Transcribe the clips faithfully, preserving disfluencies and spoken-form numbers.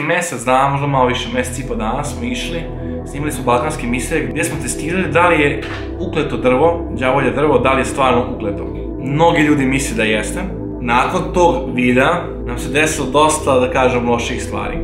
nekih mesec dana, možda malo više, mesec i po dana smo išli, snimali smo balkanske misije gdje smo testirali da li je ukleto drvo, đavolje drvo, da li je stvarno ukleto. Mnogi ljudi misle da jeste. Nakon tog videa nam se desilo dosta, da kažem, loših stvari.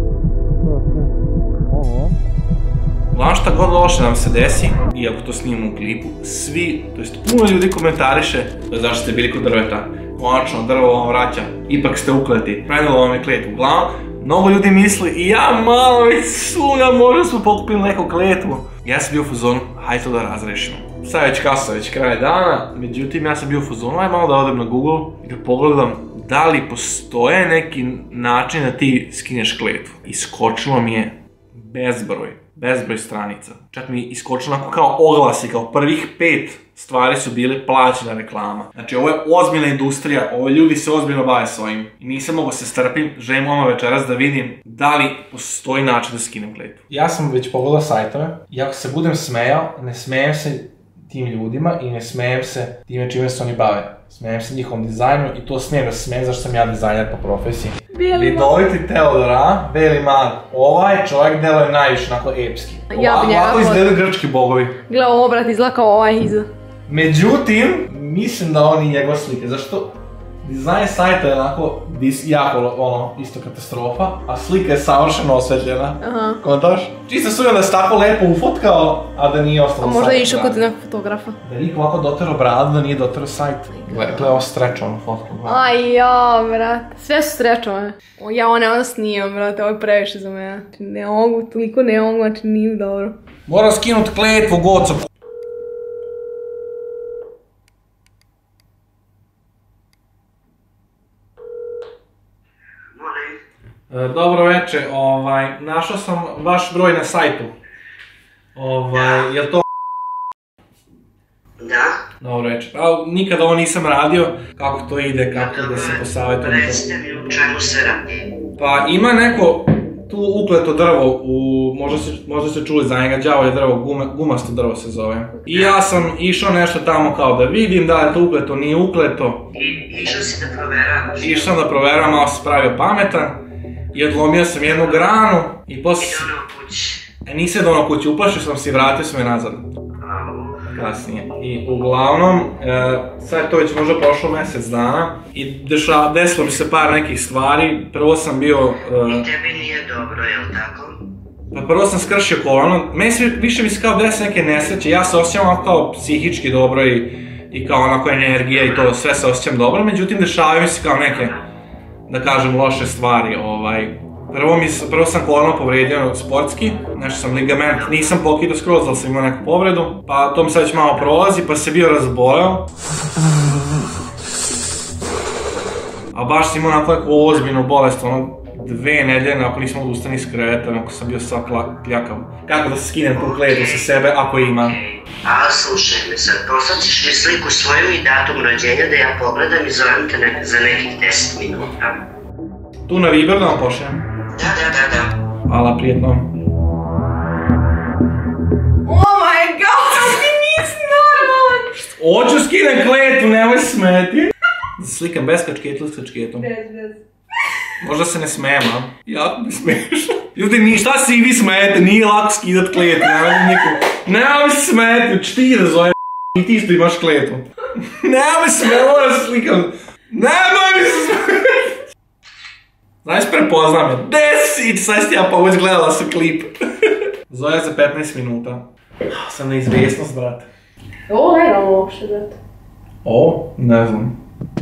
Uglavnom šta god loše nam se desi, iako to snimamo u klipu, svi, to jest puno ljudi komentariše zašto ste bili kod drveta. Konačno, drvo vam vraća, ipak ste ukleti, prenijelo vam je kletvu. Uglavnom, mnogo ljudi misli i ja malo već sumnjam, možda smo pokupili neku kletvu. Ja sam bio u fazonu, hajde to da razrešimo. Sad već kasno, već kraj dana, međutim ja sam bio u fazonu, aj malo da odem na Google i da pogledam da li postoje neki način da ti skineš kletvu. Iskočilo mi je bezbroj, bezbroj stranica. Čak mi iskočilo onako kao oglasi, kao prvih pet stvari su bile plaćena reklama. Znači ovo je ozbiljna industrija, ovo ljudi se ozbiljno bave s ovim. I nisam mogao se strpim, želim ono večeras da vidim da li postoji način da skinem kletvu. Ja sam već pogledao sajtove i ako se budem smejao, ne smejem se tim ljudima i ne smejem se time čime se oni bave. Smejem se njihovom dizajnu i to smijem da se smijem zašto sam ja dizajner po profesiji. Vidoviti Teodora, Beli mag, ovaj čovjek deluje najviše onako epski. Ovako izgledaju grčki bogovi. Gle, obrat izgleda kao ovaj iza. Međutim, mislim da on i njegove slike, zašto dizajn sajta je onako jako ono, isto katastrofa, a slika je savršeno osvetljena. Kontaš? Čisto sumnjam da se tako lepo ufotkao, a da nije ostalo sajt. A možda je išao kod nekog fotografa. Da je lik ovako doterao bradu, da nije doterao sajt. Gle, ovo strečovano fotku. Aj ja, brate. Sve su strečovane. Ja ovo ne onda snimam, brate, ovo je previše za mene. Ne mogu, toliko ne mogu, znači nije dobro. Moram skinuti kletvu, goco. Dobro večer, ovaj, našao sam vaš broj na sajtu. Ovaj, je li to... Da. Dobro večer, pa nikada ovo nisam radio, kako to ide, kako da se posavjetujem. Recite mi u čemu se radi. Pa ima neko tu ukleto drvo, možda ste čuli za njega, đavolje drvo, gumasto drvo se zove. I ja sam išao nešto tamo kao da vidim da li je to ukleto, nije ukleto. I išao si da proveravaš? Išao sam da proveravam, malo se pravio pametan. I odlomio sam jednu granu i poslije... I donao kući? E, nisam donao kući, uplašio sam se i vratio sam je nazad. Kasnije. I uglavnom, sad je to već možda prošlo mjesec dana i desilo mi se par nekih stvari. Prvo sam bio... I tebi nije dobro, jel tako? Pa prvo sam skršio kolano. Meni više mi se kao desi neke nesreće. Ja se osjećam ovako kao psihički dobro i kao onako energija i to, sve se osjećam dobro. Međutim, dešavaju mi se kao neke, da kažem, loše stvari. Prvo sam kolano povredio sportski, nešto sam ligament, nisam pokidao skroz, ali sam imao neku povredu, pa to mi sad već malo prolazi, pa se bio razboleo. A baš sam imao onako neku ozbiljnu bolest, ono, dve nedelje, ako nisam mogu ustani iz kreveta, ako sam bio sad pljakav. Kako da se skinem tu kletvu sa sebe, ako imam? A slušaj me sad, poslaćiš mi sliku svoju i datum rođenja da ja pogledam i zovem te za nekih deset minuta. Tu na Viber da vam pošljem? Da, da, da, da. Hvala, prijetno. Oh my god, ti nisi normalan! Hoću skinem kletvu, nemoj smeti. Slikam bez kačketa ili s kačketom? Bez, bez. Možda se ne smijem, a? Jako mi smiješ. Ljudi, šta si i vi smijete, nije lako skidat kletvu, nemoj nikom. Nemoj se smijeti, hoću ti da zove i ti isto imaš kletvu. Nemoj se smijeti, moram se slikam. Nemoj mi se smijeti. Znaš, prepoznam je. Desi! Sad si ti ja pomoć, gledala sam klip. Zove za petnaest minuta. Sam neizvjesnost, brate. Je ovo legalno uopšte, brate? O, ne znam.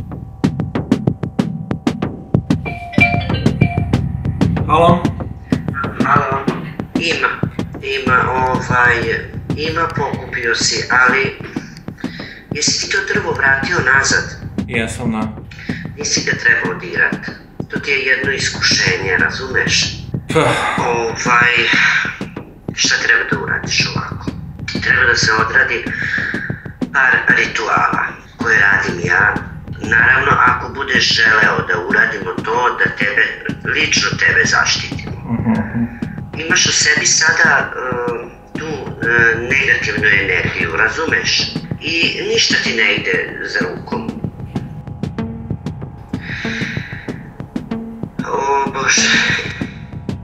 Halo? Halo? Ima. Ima, ovaj... Ima, pokupio si, ali... Jesi ti to drvo vratio nazad? Jesam, da. Nisi ga trebao dirat. To ti je jedno iskušenje, razumeš? Ovaj... Šta treba da uradiš ovako? Treba da se odradi par rituala koje radim ja. Naravno, ako budeš želeo da uradimo to, da tebe, lično tebe zaštitimo. Imaš u sebi sada tu negativnu energiju, razumeš? I ništa ti ne ide za rukom. O Bože,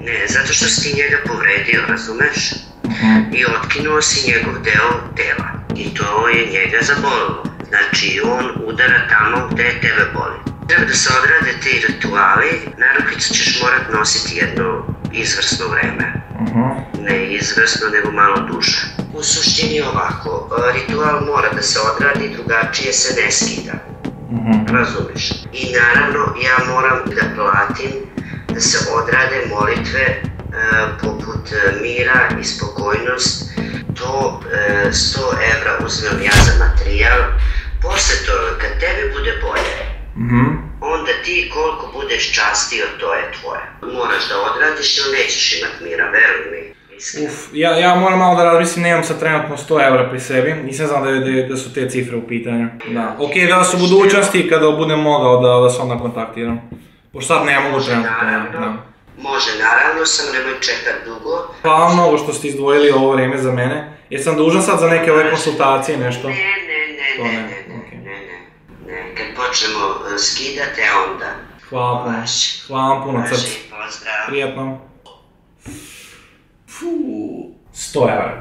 Ne, zato što si ti njega povredio, razumeš? I otkinuo si njegov deo tela. I to je njega zabolilo. Znači, on udara tamo gde tebe boli. Treba da se odrade ti rituali, narukvicu ćeš morat nositi jedno izvrsno vreme. Ne izvrsno, nego malo duže. U suštini ovako, ritual mora da se odradi, drugačije se ne skida. Razumeš? I naravno, ja moram da platim da se odrade molitve poput mira i spokojnost. To sto evra uzmem ja za materijal. Posle toga, kad tebi bude bolje, onda ti koliko budeš častio, to je tvoje. Moraš da odradiš ili nećeš imat mira, veruj mi. Uf, ja moram malo da razmislim, nemam sad trenutno sto evra pri sebi, nisam znam da su te cifre u pitanju. Da, okej, da su u budućnosti kada budem mogao da se onda kontaktiram. Pošto sad ne mogu trenutno. Može, naravno, samo nemoj čekat dugo. Hvala mnogo što ste izdvojili ovo vreme za mene. Jesam dužan sad za neke ove konsultacije, nešto? Ne, ne, ne, ne, ne, ne, ne, kad počnemo skidati, onda. Hvala puno, hvala vam puno, crc. Pozdrav. Prijetno. Fuuu, sto evra.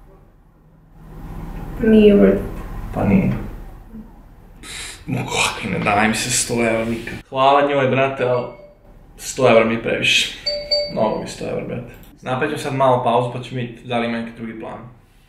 Nije vrlo. Pa nije. Mogu, ne daj mi se sto evra nikad. Hvala njoj, brate, ali sto evra mi je previše. Mnogo mi sto evra, brate. Napravit ću sad malo pauzu pa ću vidjeti da li ima neki drugi plan.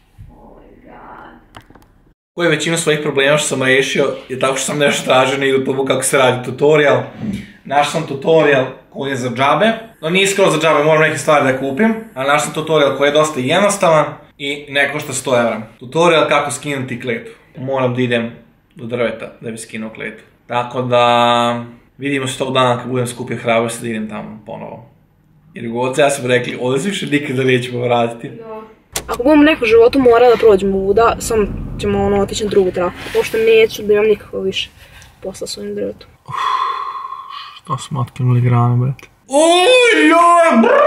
Koji većinu svojih problema što sam rešio je tako što sam nešto tražio na YouTube kako se radi tutorial. Našao sam tutorial koji je za džabe, no nije skoro za džabe, moram neke stvari da kupim, ali našao sam tutorial koji je dosta jednostavan i ne košta sto evra. Tutorial kako skinuti kletu. Moram da idem do drveta da bi skinuo kletu. Tako da vidimo se tog dana kad budem skupio hrabrosti da idem tamo ponovo. Jer god ja sam rekli, ovdje se više nikada nećemo vratiti. Ako budemo neko životu mora da prođemo vuda, samo ćemo ono otići na drugu traku. Pošto neću da imam nikako više posla s ovim drvetom. Što smo otkinuli grane, brate? Uj, joj, brrrr!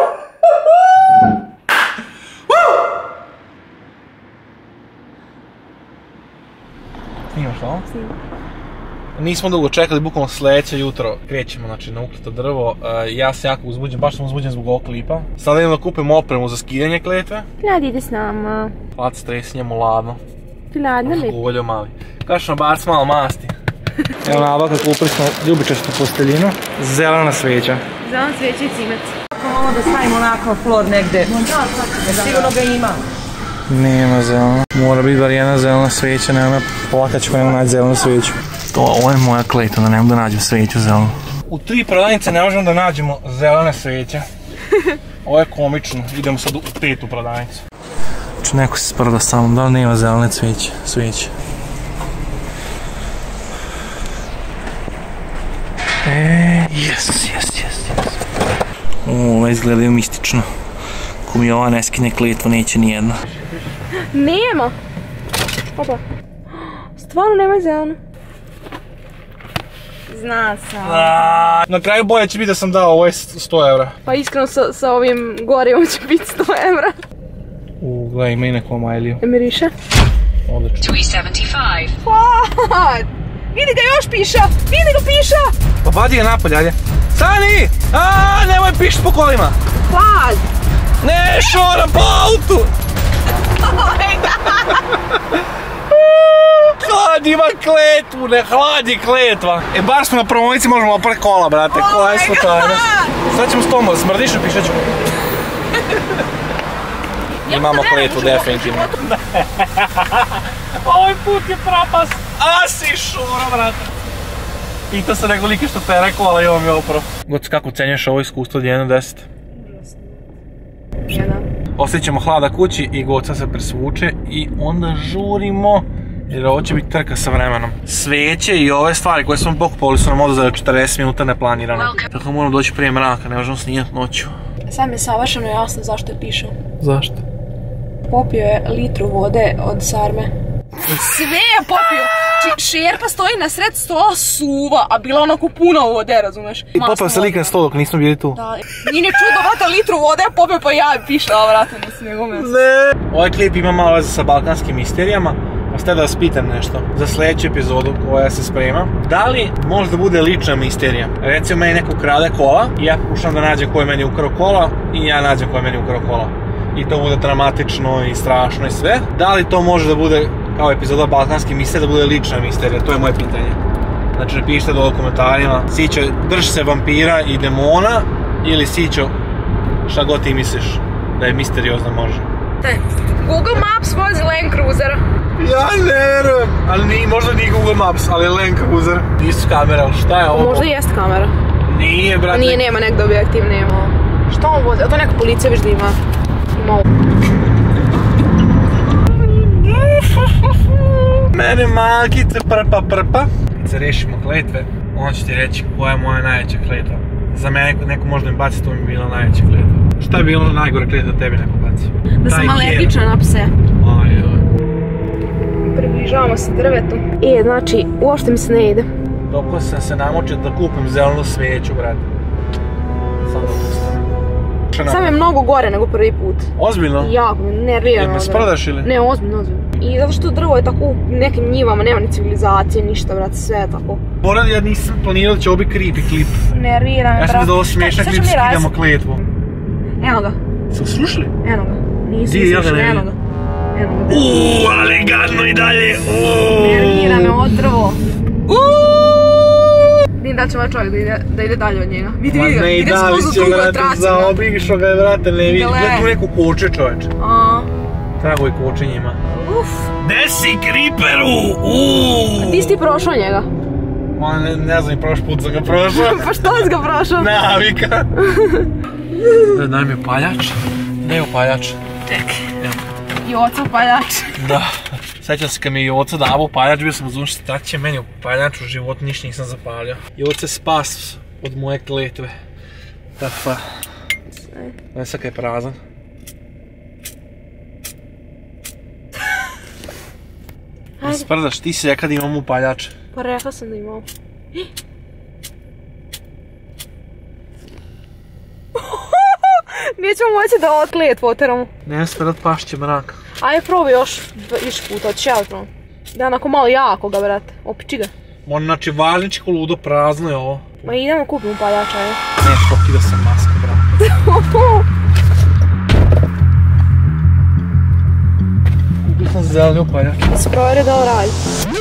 Snimaš ovo? Snimam. Nismo dugo čekali, bukvalno sljedeće jutro krećemo, znači, na ukleto drvo. Ja se jako uzbuđen, baš sam uzbuđen zbog ovog klipa. Sada idem da kupim opremu za skidanje kletve. Pilad ide s nama. Hlad stres, njemu ladno. Piladno li? Uvolio mali. Kaš na bar s malo masti. Evo nabavka, kupili smo ljubičastu posteljinu. Zelena sveća. Zelena sveća i cimet. Ako malo da stavimo onako flor negde. Sigurno ga ima. Nema zelena. Mora biti bar jedna zelena sveća, nema plakat ću pa nemo naći zelenu sveću. To, ovo je moja kleta, da nemo da nađem sveću zelenu. U tri prodavnice ne možemo da nađemo zelene sveće. Ovo je komično, idemo sad u petu prodavnicu. Znači neko se sprda sa mnom, da li nema zelene sveće? Sveće. Eee, jes, jes, jes, jes. Ovo izgledaju mistično. Ko mi ova ne skine kletvu, neće nijedna. Nema! Opa. Stvarno nema zelenu. Zna sam. Na kraju bolje će biti da sam dao, ovo je sto evra. Pa iskreno sa ovim gorivom će biti sto evra. Uuu, gledaj, ima i neku majliju. E miriše? Odlično. tri sedamdeset pet. What? Vidi ga još piša! Vidi ga piša! Pa vadi ga napolje, ajde. Stani! Aaaa, nemoj pišt po kolima! Hlad! Ne, šoram po autu! Hlad ima kletvu, ne hladi kletva. E, bar smo na promonici, možemo oprat kola, brate. Koja je slučajnost. Sad ćemo s tom, smrdiš i pišat ću. Imamo kletvu, definitivno. Ovaj put je propast. A si šora, brate. Pitao sam nego like što pere kola i ovo mi opro. Goc, kako cenješ ovo iskustvo od jedan do deset? Jedan. Osjećamo hlada kući i Goca se presvuče i onda žurimo. Jer ovo će biti trka sa vremenom. Sveće i ove stvari koje smo pokupovali su nam ovdje za četrdeset minuta neplanirano. Tako moramo doći prije mraka, ne možemo snijati noću. Sad mi je savršeno jasno zašto je pišao. Zašto? Popio je litru vode od sarme. Sve je popio! Šerpa stoji na sred stola suva, a bila onako puno vode, razumeš? I popio se lik na stol dok nismo bili tu. Da, nije ni čudo, vrata, litru vode je popio pa ja pišao, vrata, na snegu mjesto. Ne! Ovaj klip ima malo veze sa balkanskim misterijama. Pa Ostaje da vas pitam nešto za sljedeću epizodu koja se sprema. Da li možda bude lična misterija? Recimo meni neko krade kola i ja pokušam da nađem ko je meni ukrao kola i ja nađem ko je meni ukrao kola. I to bude dramatično i strašno i sve. Da li to može da bude kao epizoda Balkanske misterije, da bude lična misterija? To je moje pitanje. Znači napišite dole u komentarima. Sićo, drž se vampira i demona ili Sićo, šta god ti misliš da je misteriozno može. Google Maps vozi Land Cruiser. Ja ne verujem, ali nije, možda nije Google Maps, ali Land Cruiser. Nisu kamera, ali šta je ovo? Možda jest kamera. Nije, brate. Nije, nema nekdo objektiv, nema. Šta on vozi? A to neka policija viš da ima. Ima ovo. Mene malkice prpa prpa. Kad se rešimo kletve, on će ti reći koja je moja najveća kletva. Za mene neko možda mi baci, to mi je bila najveća kletva. Šta je bilo najgore kletva da tebi neko baci? Da sam alergična na pse. Aj, aj. Približavamo se drvetu. E, znači, uopšte mi se ne ide. Dok sam se namočio da kupim zelenu svijeću, brate. Samo da ustane. Sam je mnogo gore nego prvi put. Ozbiljno? Jako, nervirano. Jer me sprdaš ili? Ne, ozbiljno, ozbiljno. I zato što drvo je tako u nekim njivama, nema ni civilizacije, ništa, brate, sve je tako. Moram, ja nisam planirao da će ovo biti creepy klip. Nervira me, brate. Ja sam da ovo smiješan klip, skidamo kletvu. Eno ga. Su slušali? Eno ga. Nisu Di, ja ga slušali, ne eno vidim. ga. Eno ga. Uuuu, ali gadno i dalje. Nervira me ovo drvo. Vidim da će ovaj čovjek da ide, da ide dalje od njega. Vidi, vidi ga, ide skroz u drugu traci. Zaobišao ga je, brate, ne vidim. Gle. Gledaj tu neku koče, čoveče. A. Tragovi koče njima. Uf. Gde si, Creeperu? Uuuu. A ti si ti prošao njega? Ma, ne, ne znam i prošli put sam ga prošao. Pa što si ga prošao? Navika. Daj mi upaljač. Ne upaljač. Čekaj. I oca upaljač. Da. Sjećam se kad mi je oca davo upaljač, bio sam uzun šta će meni upaljač u životu, ništa nisam zapalio. I oca je spas od moje kletve. Tafa. Ne sad kad je prazan. Ajde. Sprdaš, ti si rekao da imam upaljač. Pa rekla sam da imam. Nećemo moći da ovo kletvu oteramo. Ne sprdat, pašće mrak. Ajde probaj još više puta, hoćeš ja da probam. Da onako malo jako ga, brate. Opiči ga. Ono, znači, varničko ludo prazno je ovo. Ma idemo kupimo upaljača, ajde. Ne, pokida sam masku, brate. Kupio sam zeleni upaljač. Da se provjeri da ovo radi.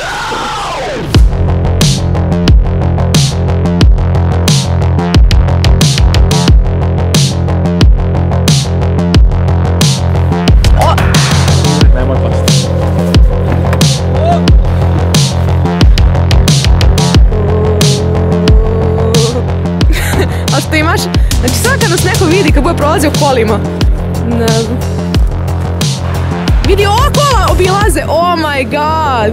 Nemoj pasti. A što imaš? Znači sad kad nas neko vidi kad bude prolazio kolima. Ne znam. Vidi ovo kola obilaze, oh my god.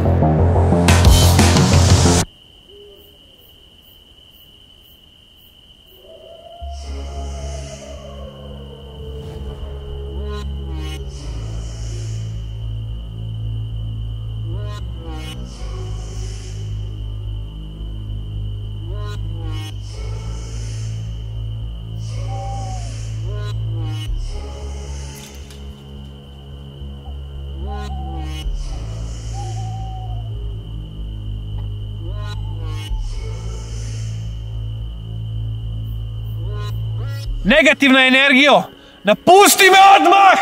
Negativna energijo! Napusti me odmah!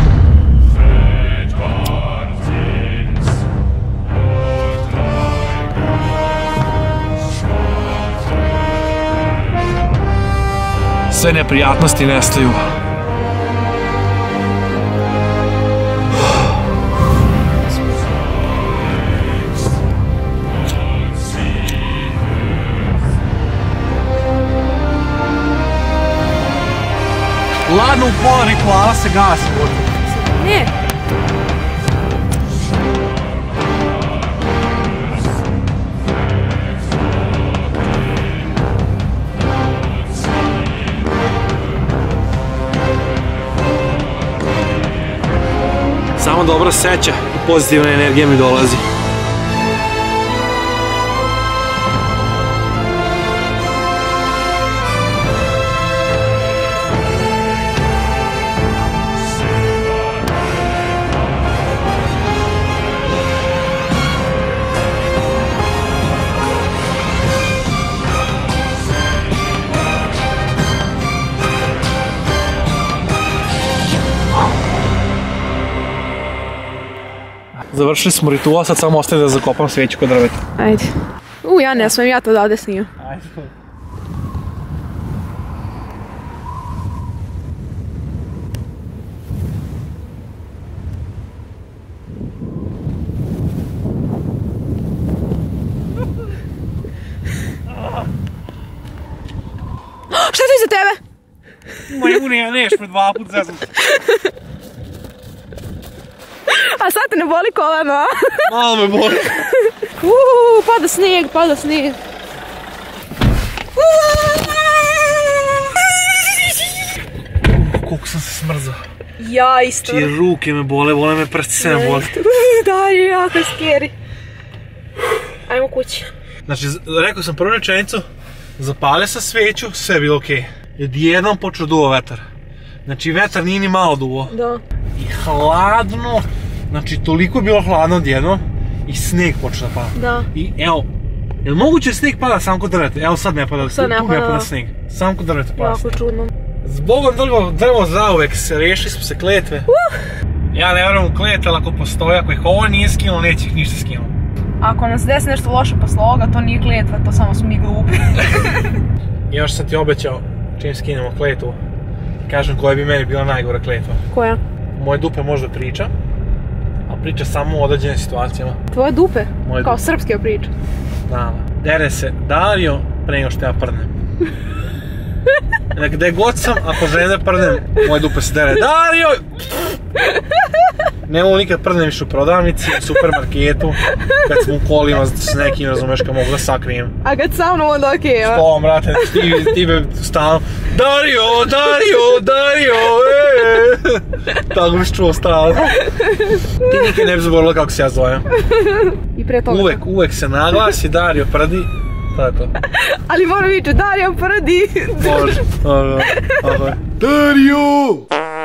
Sve neprijatnosti nestaju. Ladno u pola rituala se gasi. Ne. Samo dobra seća i pozitivna energija mi dolazi. Završili smo ritual, sad samo ostaje da zakopam sveću kod drveta. Ajde. U, ja ne smijem, ja to odavde snimam. Ajde. Šta je to iza tebe? Majmune, ja neš me dva put zezam. A sad te ne boli koleno, a? Malo me boli. Uuu, pada snijeg, pada snijeg. Koliko sam se smrzao. Ja isto. Čije ruke me bole, bole me prstice me boli. Da, je jako scary. Ajmo kući. Znači, rekao sam prvu rečenicu, zapalio sam sveću, sve je bilo okej. Odjednom počeo duo vetar. Znači, vetar nije ni malo duo. Da. I hladno, znači toliko je bilo hladno odjednom i sneg počeo da pada. Da. I evo, je li moguće sneg pada sam kod drveta? Evo sad ne pada, Sad ne tu ne pada. pada sneg. Sam kod drveta pada Jako sneg. čudno. Zbogom drvo, drvo zauvek, riješili smo se kletve. Ja ne vjerujem u kletve, ali ako postoje, ako ih ovo nije skinuo, neće ih ništa skinuo. Ako nas desi nešto loše posle ovoga, to nije kletva, to samo smo mi glupi. I još sam ti obećao, čim skinemo kletvu, kažem koja bi meni bila najgora kletva. Koja? Moje dupe možda priča, a priča samo u određenim situacijama. Tvoje dupe? Moje Kao dupe. srpske priča. Da, dere se Dario pre nego što ja prdnem. Gde god sam, ako želim da prdnem, moje dupe se dere Dario! Ne mogu nikad prdnem više u prodavnici, u supermarketu, kad sam u kolima s nekim, razumeš, kad mogu da sakrijem. A kad sa mnom onda okej, a? Stovom, brate, ti, ti me stalno Dario, Dario, Dario, eee! Tako bi se čuo stalno. Ti nikad ne bi zaboravila kako se ja zovem. I pre toga. Uvek, uvek se naglasi, Dario prdi, to je to. Ali moram vići, Dario prdi. Može, može, može. Dario!